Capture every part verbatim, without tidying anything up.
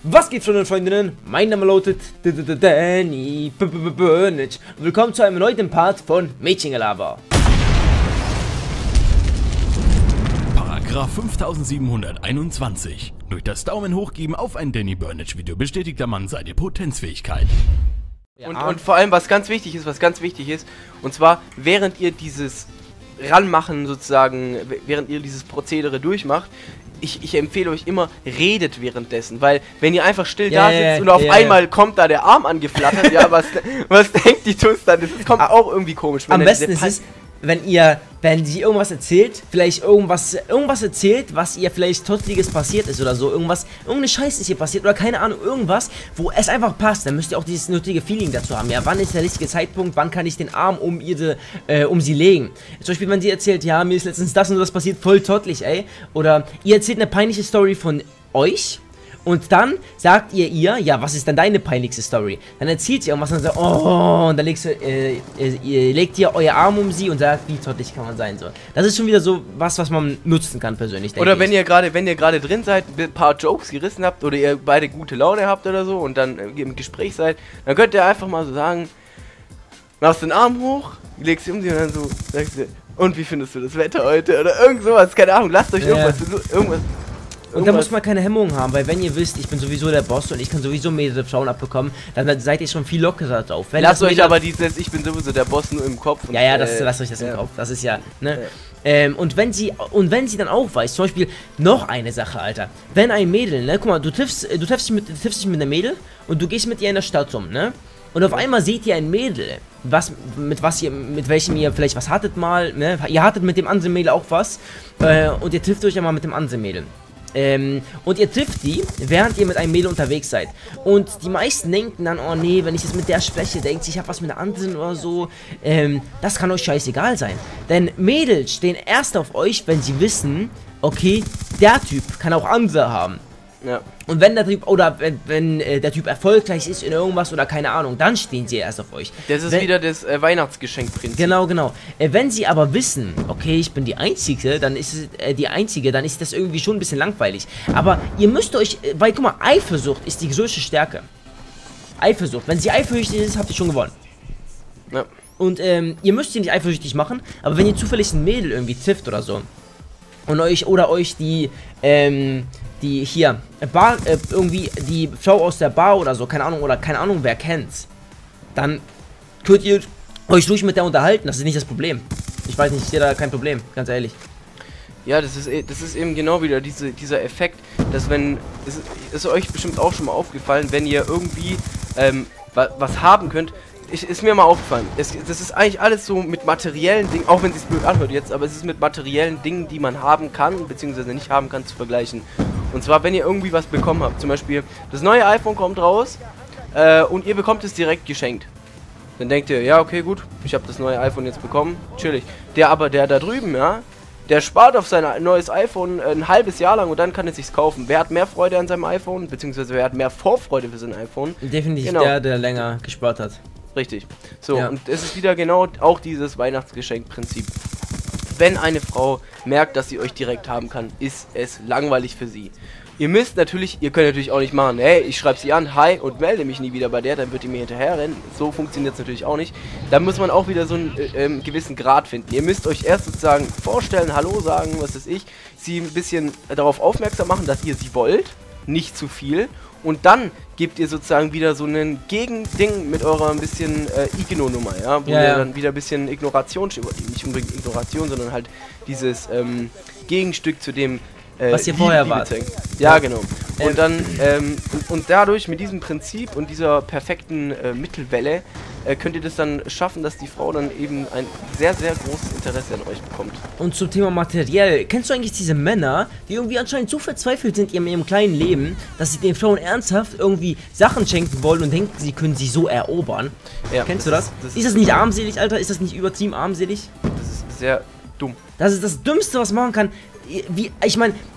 Was geht, Freunde und Freundinnen? Mein Name lautet Danny Burnage. Willkommen zu einem neuen Part von Mädchengelaber. Paragraph fünftausendsiebenhunderteinundzwanzig. Durch das Daumen hochgeben auf ein Danny Burnage Video bestätigt der Mann seine Potenzfähigkeit. Ja. Und, und vor allem, was ganz wichtig ist, was ganz wichtig ist, und zwar, während ihr dieses Ranmachen sozusagen, während ihr dieses Prozedere durchmacht, ich, ich empfehle euch immer, redet währenddessen, weil wenn ihr einfach still yeah, da sitzt yeah, und auf yeah, einmal yeah. kommt da der Arm angeflattert, ja, was, was denkt die Tuss dann? Das kommt auch irgendwie komisch. Am der, besten der ist es, wenn ihr, wenn sie irgendwas erzählt, vielleicht irgendwas, irgendwas erzählt, was ihr vielleicht Tottliges passiert ist oder so, irgendwas, irgendeine Scheiße ist hier passiert oder keine Ahnung, irgendwas, wo es einfach passt, dann müsst ihr auch dieses nötige Feeling dazu haben. Ja, wann ist der richtige Zeitpunkt, wann kann ich den Arm um ihre, äh, um sie legen? Zum Beispiel, wenn sie erzählt, ja, mir ist letztens das und das passiert, voll tottlig, ey. Oder ihr erzählt eine peinliche Story von euch. Und dann sagt ihr ihr, ja, was ist denn deine peinlichste Story? Dann erzählt sie irgendwas und sagt, oh, und dann legst du, äh, ihr legt ihr euer Arm um sie und sagt, wie tottlich kann man sein, so. Das ist schon wieder so was, was man nutzen kann, persönlich, denke Oder wenn ich. ihr gerade, wenn ihr gerade drin seid, ein paar Jokes gerissen habt oder ihr beide gute Laune habt oder so und dann äh, im Gespräch seid, dann könnt ihr einfach mal so sagen, machst den Arm hoch, legst sie um sie und dann so, sagst du, und wie findest du das Wetter heute? Oder irgend sowas, keine Ahnung, lasst euch ja. irgendwas, irgendwas. Und da muss man keine Hemmungen haben, weil wenn ihr wisst, ich bin sowieso der Boss und ich kann sowieso mehrere Frauen abbekommen, dann seid ihr schon viel lockerer drauf. Wenn Lasst euch Mädel aber dieses, ich bin sowieso der Boss nur im Kopf. Und, ja, ja, das, äh, lasst euch das ja. im Kopf, das ist ja, ne? Ja. Ähm, und wenn sie, und wenn sie dann auch weiß, zum Beispiel, noch eine Sache, Alter, wenn ein Mädel, ne, guck mal, du triffst, du triffst dich mit, du triffst dich mit einer Mädel und du gehst mit ihr in der Stadt rum, ne? Und auf einmal seht ihr ein Mädel, was, mit was ihr, mit welchem ihr vielleicht was hattet mal, ne? Ihr hattet mit dem anderen Mädel auch was, äh, und ihr trifft euch ja mal mit dem anderen Mädel. Ähm, und ihr trifft die, während ihr mit einem Mädel unterwegs seid. Und die meisten denken dann, oh nee, wenn ich jetzt mit der spreche, denkt sie, ich habe was mit der anderen oder so. Ähm, das kann euch scheißegal sein. Denn Mädels stehen erst auf euch, wenn sie wissen, okay, der Typ kann auch andere haben. Ja. Und wenn der Typ, oder wenn, wenn äh, der Typ erfolgreich ist in irgendwas oder keine Ahnung, dann stehen sie erst auf euch. Das ist wenn, wieder das äh, Weihnachtsgeschenkprinzip. Genau, genau. Äh, wenn sie aber wissen, okay, ich bin die Einzige, dann ist es, äh, die Einzige, dann ist das irgendwie schon ein bisschen langweilig. Aber ihr müsst euch, äh, weil, guck mal, Eifersucht ist die größte Stärke. Eifersucht. Wenn sie eifersüchtig ist, habt ihr schon gewonnen. Ja. Und ähm, ihr müsst sie nicht eifersüchtig machen, aber wenn ihr zufällig ein Mädel irgendwie trifft oder so, und euch, oder euch die, ähm, die hier, Bar, äh, irgendwie die Frau aus der Bar oder so, keine Ahnung, oder keine Ahnung, wer kennt's, dann könnt ihr euch ruhig mit der unterhalten, das ist nicht das Problem. Ich weiß nicht, ich sehe da kein Problem, ganz ehrlich. Ja, das ist, das ist eben genau wieder diese, dieser Effekt, dass wenn, es ist euch bestimmt auch schon mal aufgefallen, wenn ihr irgendwie ähm, wa was haben könnt, ich, ist mir mal aufgefallen, es, das ist eigentlich alles so mit materiellen Dingen, auch wenn es sich blöd anhört jetzt, aber es ist mit materiellen Dingen, die man haben kann, beziehungsweise nicht haben kann, zu vergleichen. Und zwar, wenn ihr irgendwie was bekommen habt, zum Beispiel, das neue iPhone kommt raus äh, und ihr bekommt es direkt geschenkt. Dann denkt ihr, ja okay gut, ich habe das neue iPhone jetzt bekommen, chillig. Der aber, der da drüben, ja, der spart auf sein neues iPhone ein halbes Jahr lang und dann kann er sich's kaufen. Wer hat mehr Freude an seinem iPhone, beziehungsweise wer hat mehr Vorfreude für sein iPhone? Definitiv genau. der, der länger gespart hat. Richtig. So, ja. Und es ist wieder genau auch dieses Weihnachtsgeschenkprinzip. Wenn eine Frau merkt, dass sie euch direkt haben kann, ist es langweilig für sie. Ihr müsst natürlich, ihr könnt natürlich auch nicht machen, hey, ich schreibe sie an, hi, und melde mich nie wieder bei der, dann wird die mir hinterher rennen. So funktioniert es natürlich auch nicht. Da muss man auch wieder so einen äh, ähm, gewissen Grad finden. Ihr müsst euch erst sozusagen vorstellen, hallo sagen, was weiß ich, sie ein bisschen darauf aufmerksam machen, dass ihr sie wollt, nicht zu viel. Und dann gebt ihr sozusagen wieder so einen Gegending mit eurer ein bisschen äh, Igno-Nummer, ja, wo ja, ihr ja. dann wieder ein bisschen Ignoration, nicht unbedingt Ignoration, sondern halt dieses ähm, Gegenstück zu dem Äh, was ihr vorher wart. Ja, genau. Und Ähm. dann, ähm, und, und dadurch, mit diesem Prinzip und dieser perfekten äh, Mittelwelle, äh, könnt ihr das dann schaffen, dass die Frau dann eben ein sehr, sehr großes Interesse an euch bekommt. Und zum Thema materiell, kennst du eigentlich diese Männer, die irgendwie anscheinend so verzweifelt sind in ihrem kleinen Leben, dass sie den Frauen ernsthaft irgendwie Sachen schenken wollen und denken, sie können sie so erobern? Ja, kennst das du das? Ist das, ist das nicht armselig, Alter? Ist das nicht übertrieben armselig? Das ist sehr dumm. Das ist das Dümmste, was man machen kann. Wie, ich meine,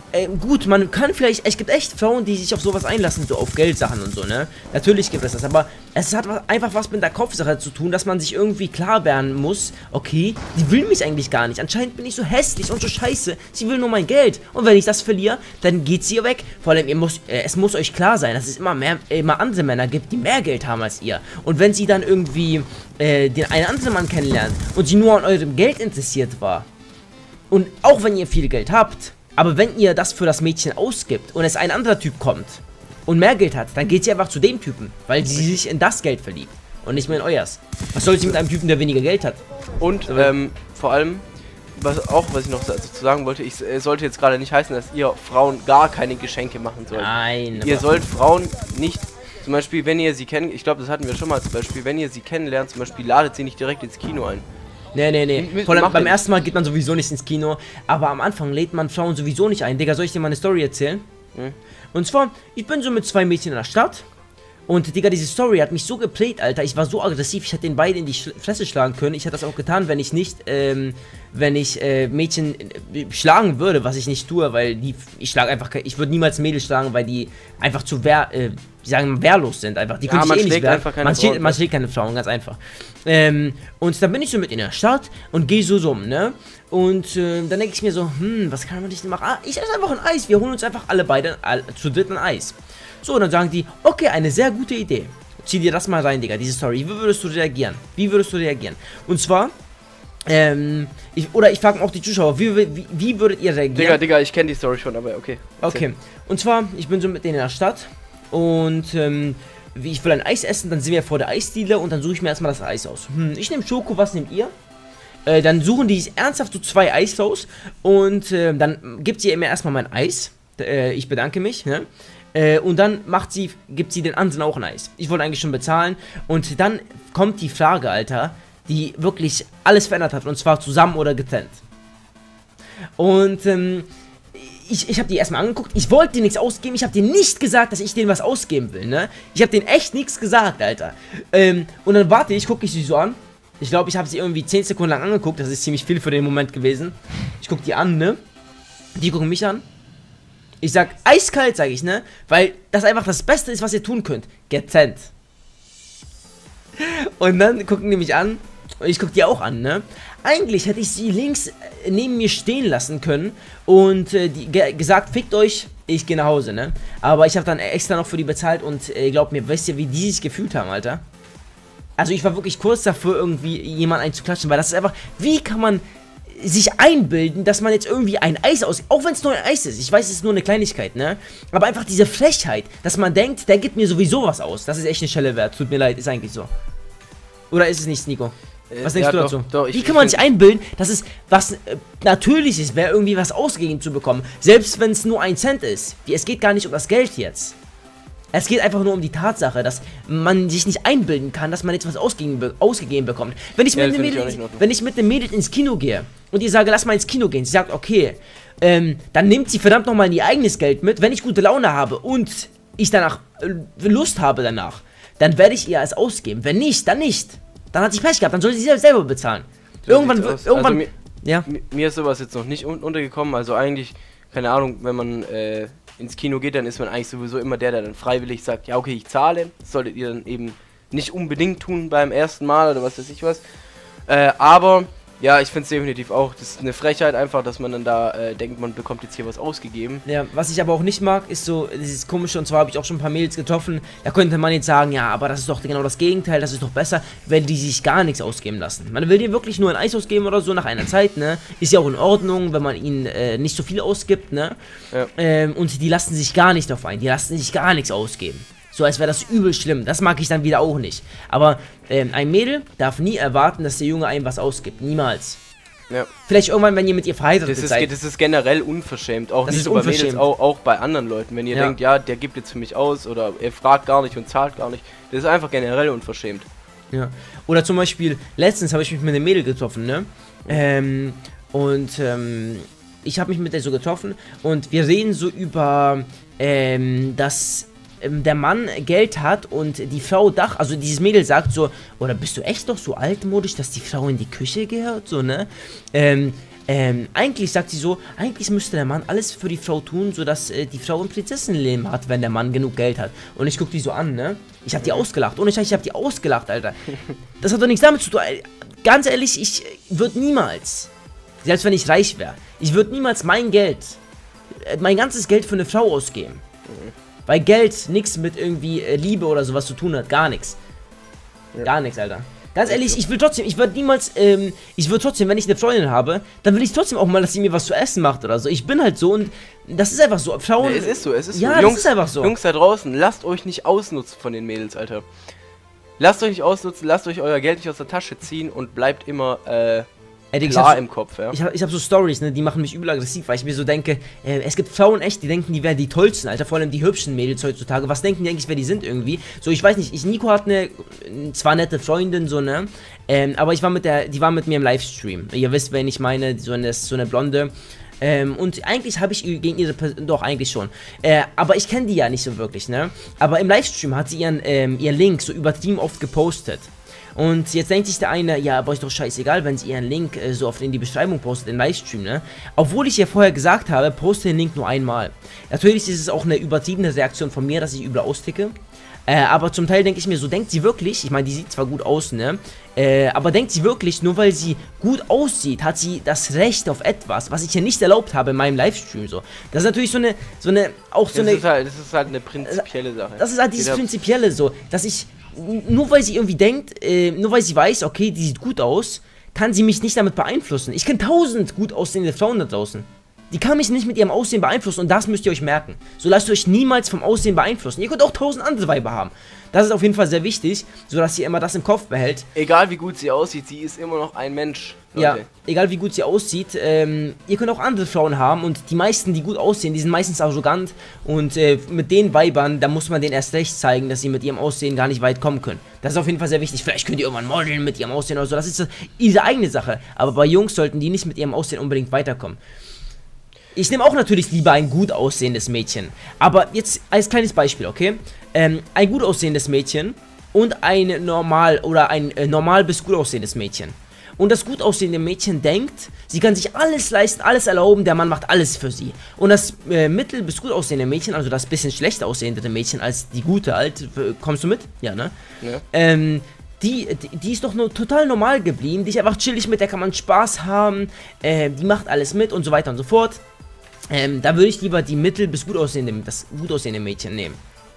ähm, gut, man kann vielleicht, es gibt echt Frauen, die sich auf sowas einlassen, so auf Geldsachen und so, ne? Natürlich gibt es das, aber es hat was, einfach was mit der Kopfsache zu tun, dass man sich irgendwie klar werden muss, okay, die will mich eigentlich gar nicht, anscheinend bin ich so hässlich und so scheiße, sie will nur mein Geld und wenn ich das verliere, dann geht sie weg. Vor allem, ihr muss, äh, es muss euch klar sein, dass es immer mehr, äh, immer andere Männer gibt, die mehr Geld haben als ihr. Und wenn sie dann irgendwie äh, den einen anderen Mann kennenlernt und sie nur an eurem Geld interessiert war, und auch wenn ihr viel Geld habt, aber wenn ihr das für das Mädchen ausgibt und es ein anderer Typ kommt und mehr Geld hat, dann geht sie einfach zu dem Typen, weil sie sich in das Geld verliebt und nicht mehr in euers. Was soll sie mit einem Typen, der weniger Geld hat? Und ähm, vor allem, was auch, was ich noch dazu sagen wollte, ich äh, sollte jetzt gerade nicht heißen, dass ihr Frauen gar keine Geschenke machen sollt. Nein. Ihr sollt Frauen nicht, zum Beispiel, wenn ihr sie kennt, ich glaube, das hatten wir schon mal als Beispiel, wenn ihr sie kennenlernt, zum Beispiel, ladet sie nicht direkt ins Kino ein. Nee, nee, nee. Mit, Vor allem beim den. ersten Mal geht man sowieso nicht ins Kino, aber am Anfang lädt man Frauen sowieso nicht ein. Digga, soll ich dir mal eine Story erzählen? Hm? Und zwar, ich bin so mit zwei Mädchen in der Stadt. Und Digga, diese Story hat mich so geprägt, Alter. Ich war so aggressiv, ich hätte den beiden in die Sch Fresse schlagen können. Ich hätte das auch getan, wenn ich nicht, ähm, wenn ich äh, Mädchen äh, schlagen würde, was ich nicht tue, weil die, ich schlage einfach, ich würde niemals Mädels schlagen, weil die einfach zu wehr, äh, die sagen, wehrlos sind einfach. Die Ja, können sich man eh nicht schlägt wehren. einfach keine man, schlägt, Frauen, man schlägt keine Frauen, ganz einfach. Ähm, und dann bin ich so mit in der Stadt und gehe so so, ne? Und äh, dann denke ich mir so, hm, was kann man nicht machen? Ah, ich esse einfach ein Eis. Wir holen uns einfach alle beide all, zu dritt ein Eis. So, dann sagen die, okay, eine sehr gute Idee. Zieh dir das mal rein, Digga, diese Story. Wie würdest du reagieren? Wie würdest du reagieren? Und zwar, ähm, ich, oder ich frage auch die Zuschauer, wie, wie, wie würdet ihr reagieren? Digga, Digga, ich kenne die Story schon, aber okay. Okay, und zwar, ich bin so mit denen in der Stadt und, ähm, wie ich will ein Eis essen, dann sind wir vor der Eisdiele und dann suche ich mir erstmal das Eis aus. Hm, ich nehme Schoko, was nehmt ihr? Äh, dann suchen die ernsthaft so zwei Eis raus und äh, dann gibt sie mir erstmal mein Eis. Äh, ich bedanke mich, ne? Äh, und dann macht sie, gibt sie den anderen auch ein Eis. Ich wollte eigentlich schon bezahlen. Und dann kommt die Frage, Alter, die wirklich alles verändert hat. Und zwar zusammen oder getrennt. Und ähm, ich, ich habe die erstmal angeguckt. Ich wollte dir nichts ausgeben. Ich habe dir nicht gesagt, dass ich denen was ausgeben will, ne? Ich habe denen echt nichts gesagt, Alter. Ähm, und dann warte ich, gucke ich sie so an. Ich glaube, ich habe sie irgendwie zehn Sekunden lang angeguckt. Das ist ziemlich viel für den Moment gewesen. Ich gucke die an, ne? Die gucken mich an. Ich sag, eiskalt, sag ich, ne? Weil das einfach das Beste ist, was ihr tun könnt. Getrennt. Und dann gucken die mich an. Und ich guck die auch an, ne? Eigentlich hätte ich sie links neben mir stehen lassen können. Und äh, die, ge gesagt, fickt euch, ich gehe nach Hause, ne? Aber ich habe dann extra noch für die bezahlt. Und äh, glaubt mir, wisst ihr, wie die sich gefühlt haben, Alter? Also ich war wirklich kurz davor, irgendwie jemanden einzuklatschen. Weil das ist einfach, wie kann man sich einbilden, dass man jetzt irgendwie ein Eis aus... Auch wenn es nur ein Eis ist. Ich weiß, es ist nur eine Kleinigkeit, ne? Aber einfach diese Frechheit, dass man denkt, der gibt mir sowieso was aus. Das ist echt eine Schelle wert. Tut mir leid, ist eigentlich so. Oder ist es nicht, Nico? Was denkst ja, du doch, dazu? Doch, ich, Wie kann man sich einbilden, dass es was äh, Natürliches wäre, irgendwie was ausgegeben zu bekommen? Selbst wenn es nur ein Cent ist. Wie, es geht gar nicht um das Geld jetzt. Es geht einfach nur um die Tatsache, dass man sich nicht einbilden kann, dass man jetzt was ausgegeben, be ausgegeben bekommt. Wenn ich, ja, mit einem Mädel, wenn ich mit einem Mädel ins Kino gehe und ihr sage, lass mal ins Kino gehen, sie sagt, okay, ähm, dann nimmt sie verdammt nochmal ihr eigenes Geld mit. Wenn ich gute Laune habe und ich danach äh, Lust habe danach, dann werde ich ihr es ausgeben. Wenn nicht, dann nicht. Dann hat sie Pech gehabt, dann soll sie selbst selber bezahlen. So irgendwann, irgendwann, also mir, ja. Mir ist sowas jetzt noch nicht un untergekommen, also eigentlich, keine Ahnung, wenn man äh, ins Kino geht, dann ist man eigentlich sowieso immer der, der dann freiwillig sagt, ja okay, ich zahle. Das solltet ihr dann eben nicht unbedingt tun beim ersten Mal oder was weiß ich was. Äh, aber, ja, ich finde es definitiv auch, das ist eine Frechheit einfach, dass man dann da äh, denkt, man bekommt jetzt hier was ausgegeben. Ja, was ich aber auch nicht mag, ist so, dieses Komische, und zwar habe ich auch schon ein paar Mädels getroffen, da könnte man jetzt sagen, ja, aber das ist doch genau das Gegenteil, das ist doch besser, wenn die sich gar nichts ausgeben lassen. Man will dir wirklich nur ein Eis ausgeben oder so nach einer Zeit, ne, ist ja auch in Ordnung, wenn man ihnen äh, nicht so viel ausgibt, ne, ja. ähm, und die lassen sich gar nicht drauf ein, die lassen sich gar nichts ausgeben. So, als wäre das übel schlimm. Das mag ich dann wieder auch nicht. Aber ähm, ein Mädel darf nie erwarten, dass der Junge einem was ausgibt. Niemals. Ja. Vielleicht irgendwann, wenn ihr mit ihr verheiratet das ist, seid. Das ist generell unverschämt. Auch das nicht ist so bei Mädels, auch, auch bei anderen Leuten. Wenn ihr ja. denkt, ja, der gibt jetzt für mich aus oder er fragt gar nicht und zahlt gar nicht. Das ist einfach generell unverschämt. Ja. Oder zum Beispiel, letztens habe ich mich mit einem Mädel getroffen, ne? Ähm, und ähm, ich habe mich mit der so getroffen und wir reden so über, ähm, dass der Mann Geld hat und die Frau Dach, also dieses Mädel sagt so, oder bist du echt doch so altmodisch, dass die Frau in die Küche gehört, so, ne? Ähm, ähm, eigentlich sagt sie so, eigentlich müsste der Mann alles für die Frau tun, sodass äh, die Frau ein Prinzessinnenleben hat, wenn der Mann genug Geld hat. Und ich guck die so an, ne? Ich hab die ausgelacht. Ohne Scheiß, ich hab die ausgelacht, Alter. Das hat doch nichts damit zu tun. Ganz ehrlich, ich würde niemals, selbst wenn ich reich wäre, ich würde niemals mein Geld, mein ganzes Geld für eine Frau ausgeben. Mhm. Weil Geld nichts mit irgendwie äh, Liebe oder sowas zu tun hat. Gar nichts. Ja. Gar nichts, Alter. Ganz ehrlich, ich will trotzdem, ich würde niemals, ähm, ich würde trotzdem, wenn ich eine Freundin habe, dann will ich trotzdem auch mal, dass sie mir was zu essen macht oder so. Ich bin halt so und das ist einfach so. Frauen. Ja, es ist so, es ist ja, so. Jungs, das ist einfach so. Jungs da draußen, lasst euch nicht ausnutzen von den Mädels, Alter. Lasst euch nicht ausnutzen, lasst euch euer Geld nicht aus der Tasche ziehen und bleibt immer, äh, Ey, klar so, im Kopf, ja. Ich hab, ich hab so Stories, ne, die machen mich übel aggressiv, weil ich mir so denke, äh, es gibt Frauen echt, die denken, die wären die tollsten, Alter, vor allem die hübschen Mädels heutzutage. Was denken die eigentlich, wer die sind irgendwie? So, ich weiß nicht, ich, Nico hat eine, zwar nette Freundin, so, ne, ähm, aber ich war mit der, die war mit mir im Livestream. Ihr wisst, wen ich meine, so eine, so eine Blonde. Ähm, und eigentlich habe ich gegen ihre Person, doch, eigentlich schon. Äh, aber ich kenne die ja nicht so wirklich, ne. Aber im Livestream hat sie ihren, ähm, ihr Link so übertrieben oft gepostet. Und jetzt denkt sich der eine, ja, aber ist doch scheißegal, wenn sie ihren Link äh, so oft in die Beschreibung postet, im Livestream, ne? Obwohl ich ja vorher gesagt habe, poste den Link nur einmal. Natürlich ist es auch eine übertriebene Reaktion von mir, dass ich übel austicke. Äh, aber zum Teil denke ich mir so, denkt sie wirklich, ich meine, die sieht zwar gut aus, ne? Äh, aber denkt sie wirklich, nur weil sie gut aussieht, hat sie das Recht auf etwas, was ich ja nicht erlaubt habe in meinem Livestream, so. Das ist natürlich so eine, so eine, auch so das eine... Ist halt, das ist halt eine prinzipielle Sache. Das ist halt dieses Prinzipielle so, dass ich... Nur weil sie irgendwie denkt, äh, nur weil sie weiß, okay, die sieht gut aus, kann sie mich nicht damit beeinflussen. Ich kenne tausend gut aussehende Frauen da draußen. Die kann mich nicht mit ihrem Aussehen beeinflussen und das müsst ihr euch merken. So lasst ihr euch niemals vom Aussehen beeinflussen. Ihr könnt auch tausend andere Weiber haben. Das ist auf jeden Fall sehr wichtig, sodass ihr immer das im Kopf behält. Egal wie gut sie aussieht, sie ist immer noch ein Mensch. Leute. Ja, egal wie gut sie aussieht, ähm, ihr könnt auch andere Frauen haben und die meisten, die gut aussehen, die sind meistens arrogant und äh, mit den Weibern, da muss man denen erst recht zeigen, dass sie mit ihrem Aussehen gar nicht weit kommen können. Das ist auf jeden Fall sehr wichtig. Vielleicht könnt ihr irgendwann modeln mit ihrem Aussehen oder so, das ist äh, ihre eigene Sache. Aber bei Jungs sollten die nicht mit ihrem Aussehen unbedingt weiterkommen. Ich nehme auch natürlich lieber ein gut aussehendes Mädchen. Aber jetzt als kleines Beispiel, okay? Ähm, ein gut aussehendes Mädchen und ein normal oder ein äh, normal bis gut aussehendes Mädchen. Und das gut aussehende Mädchen denkt, sie kann sich alles leisten, alles erlauben, der Mann macht alles für sie. Und das äh, mittel bis gut aussehende Mädchen, also das bisschen schlechter aussehende Mädchen als die gute halt, kommst du mit? Ja, ne? Ja. Ähm, Die, die, die ist doch nur total normal geblieben, die ist einfach chillig, mit der kann man Spaß haben, äh, die macht alles mit und so weiter und so fort. Ähm, da würde ich lieber die mittel bis gut aussehende, das gut aussehende Mädchen nehmen.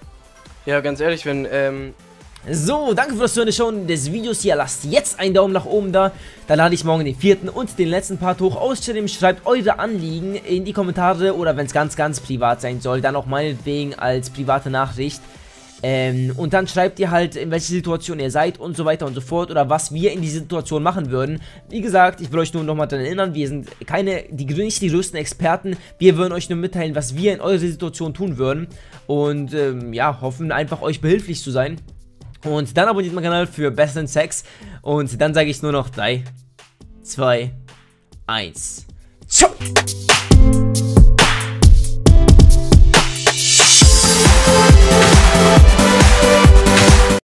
Ja, ganz ehrlich, wenn, ähm... So, danke fürs Zuschauen des Videos hier. Lasst jetzt einen Daumen nach oben da. Dann lade ich morgen den vierten und den letzten Part hoch. Außerdem schreibt eure Anliegen in die Kommentare oder wenn es ganz, ganz privat sein soll, dann auch meinetwegen als private Nachricht. Ähm, und dann schreibt ihr halt, in welcher Situation ihr seid und so weiter und so fort oder was wir in die Situation machen würden. Wie gesagt, ich will euch nur nochmal daran erinnern, wir sind keine, die, nicht die größten Experten. Wir würden euch nur mitteilen, was wir in eurer Situation tun würden und ähm, ja, hoffen einfach euch behilflich zu sein. Und dann abonniert meinen Kanal für besseren Sex und dann sage ich nur noch drei, zwei, eins. Ciao!